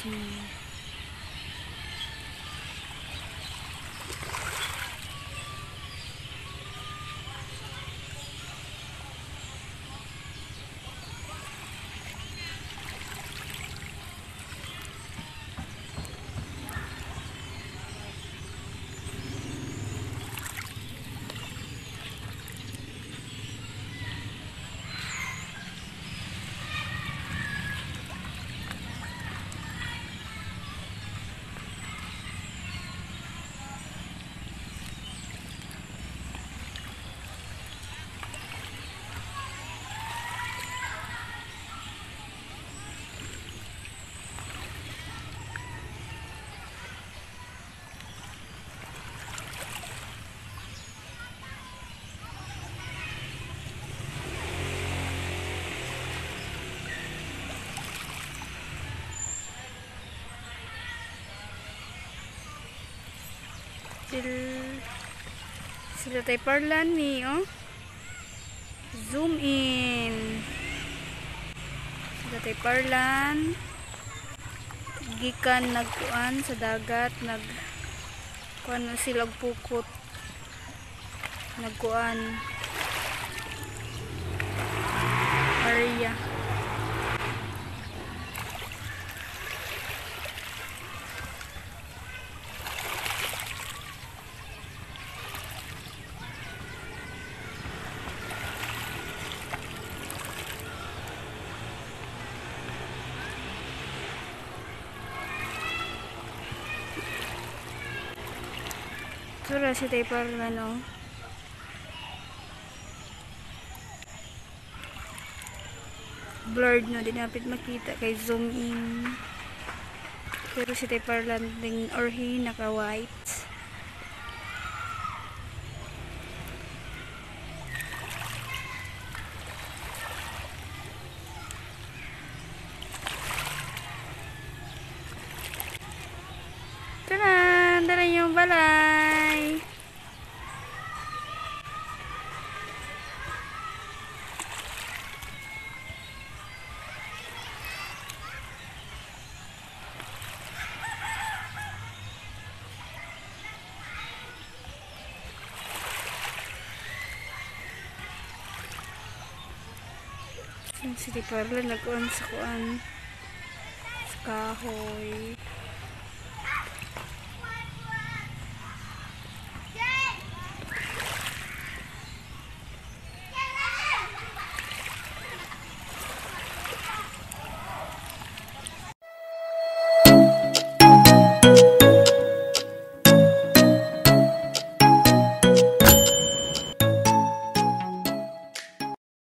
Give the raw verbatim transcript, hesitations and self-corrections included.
Hmm. Sila, sila tayo parlan ni, oh. Zoom in. Sila tayo parlan. Gikan nagkuan sa dagat, nag kuan na sila pukot. Nagkuan. Area. Sura si tayo parlan, oh. Blurred, no, di napit makita kay zoom in, pero si tayo parlan ding orhi naka white. Tanan, tanan yung balay. Sino si Parla nag-on sa kuan sa kahoy.